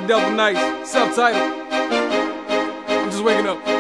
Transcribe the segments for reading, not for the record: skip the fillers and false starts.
devil nights. Subtitle. I'm just waking up.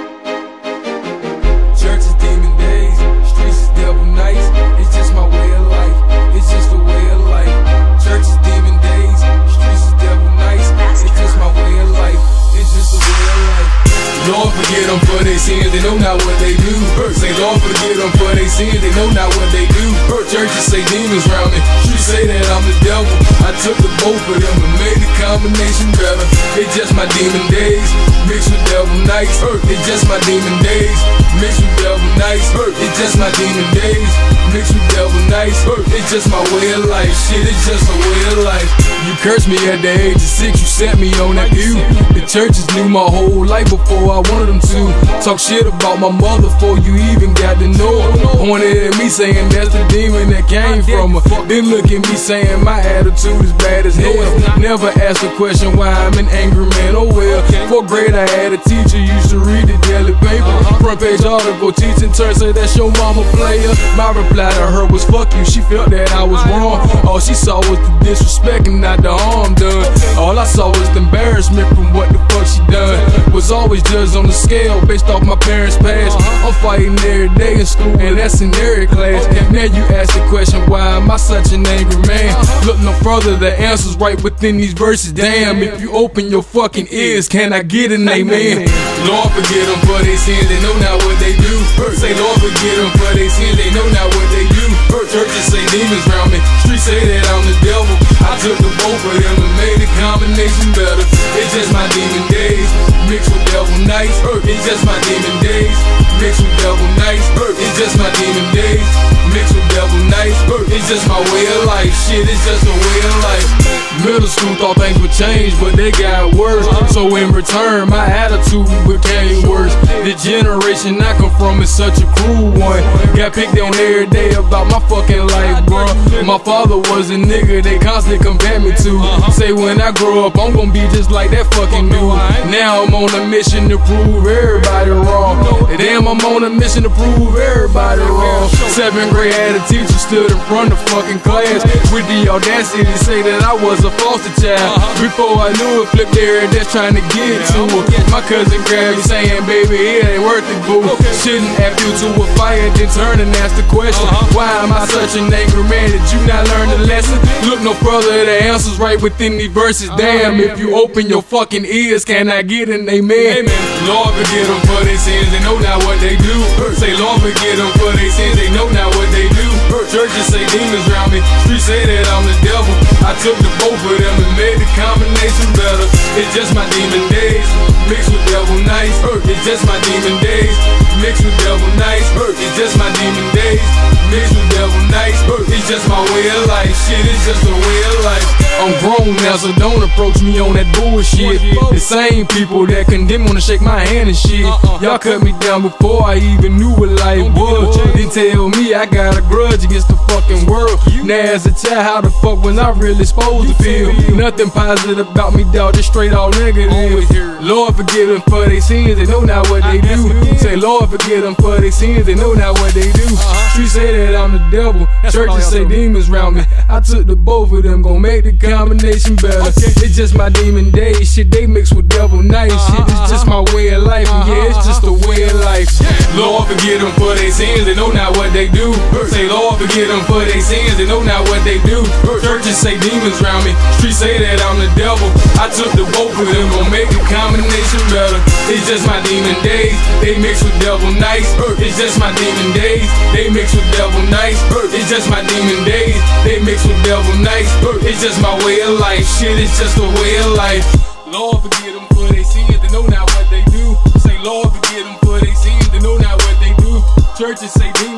Church is demon days, streets is devil nights. It's just my way of life. It's just the way of life. Church is demon days, streets is devil nights. It's just my way of life. It's just the way of life. Lord, forgive them for their sins, they know not what they do. Say, Lord, forgive them for their sins, they know not what they do. Churches say demons round me, streets say that I'm the devil. I took the both of them and made the combination better. It's just my demon days, mixed with devil nights. It's just my demon days, mixed with devil nights. It's just my demon days, mixed with devil nights. It's just my way of life, shit, it's just a way of life. You cursed me at the age of 6, you set me on that view. The churches knew my whole life before I wanted them to. Talk shit about my mother before you even got to know her. Pointed at me saying that's the demon that came from her. Then look at me saying my attitude is bad as hell. Never asked the question why I'm an angry man, oh well. 4th grade I had a teacher, used to read the daily paper. Front page article, teaching turn, say that's your mama player. My reply to her was fuck you, she felt that I was wrong. All she saw was the disrespect and not the harm done. All I saw was the embarrassment from what the fuck she done. Was always judged on the scale based off my parents' past. I'm fighting every day in school and that's in every class. Now you ask the question, why am I such an angry man? Look no further, the answer's right within these verses. Damn, if you open your fucking ears, can I get an amen? Lord, forgive them for their sins, they know not what they do. Say, Lord, forgive them for their sins, they know not what they do. Churches say demons round me, streets say that I'm the devil. I took the both of them and made the combination better. It's just my demon days, mixed with devil nights. It's just my demon days, mixed with devil nights. It's just my demon days, mixed with devil nights. It's just my way of life, shit, it's just a way of life. Middle school thought things would change, but they got worse. So in return, my attitude became worse. The generation I come from is such a cruel one. Got picked on every day about my fucking life, bro. My father was a nigga they constantly compare me to. Say when I grow up, I'm gonna be just like that fucking dude. Now I'm on a mission to prove everybody wrong. Damn, I'm on a mission to prove everybody wrong. 7th grade had a teacher stood in front of fucking class with the audacity to say that I was a foster child. Before I knew it, flipped there and that's trying to get to her. My cousin grabbed me saying, baby, it ain't worth it, boo. Shouldn't have you to a fire, then turn and ask the question, why am I such an angry man? Did you not learn the lesson? Look no further, the answer's right within these verses. Damn, if you open your fucking ears, can I get an amen? Lord, forgive them for their sins, they know not what they do. Say, Lord, forgive them for their sins, they know not what they do. Churches say demons round me, streets say that I'm the devil. I took the both of them and made the combination better. It's just my demon days, mixed with devil nights. It's just my demon days, mixed with devil nights. It's just my demon days, mixed with devil nights. It's just my way of life, shit, it's just a way of life. I'm grown now, so don't approach me on that bullshit. The same people that condemn wanna shake my hand and shit. Y'all cut me down before I even knew what life was. They tell me I got a grudge against the fucking world. Now as a child, how the fuck was I really supposed to feel? Nothing positive about me, dog, just straight all negative. Lord, forgive them for their sins, they know not what they do. Say, Lord, forgive them for their sins, they know not what they do. Streets say that I'm the devil, churches say demons round me. I took the both of them, gon' make the combination better. It's just my demon days, shit, they mix with devil nights. Shit, it's just my way of life, and yeah, it's just a way of life. Lord, forgive them for their sins, they know not what they do. Say, Lord, forgive them for their sins, they know not what they do. Churches say demons round me, streets say that I'm the devil. I took the both of them, gon' make the combination better. It's just my demon days, they mix with devil nights. It's just my demon days, they mix with devil nights. It's just my demon days, they mix with devil nights. It's just my way of life, shit, it's just a way of life. Lord, forgive them for their sins, they know not what they do. Say, Lord, forgive them for their sins, they know not what they do. Churches say demons